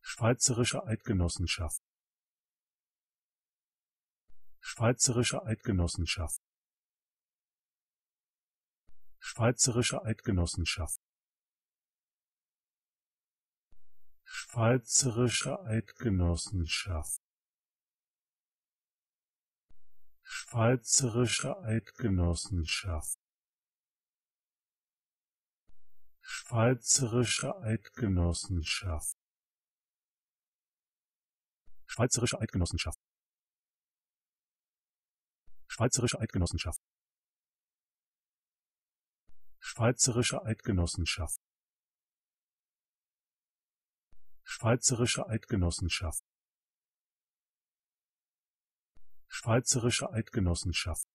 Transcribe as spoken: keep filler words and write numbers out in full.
Schweizerische Eidgenossenschaft, Schweizerische Eidgenossenschaft, Schweizerische Eidgenossenschaft, Schweizerische Eidgenossenschaft, Schweizerische Eidgenossenschaft, Schweizerische Eidgenossenschaft, Schweizerische Eidgenossenschaft, Schweizerische Eidgenossenschaft, Schweizerische Eidgenossenschaft, Schweizerische Eidgenossenschaft, Schweizerische Eidgenossenschaft,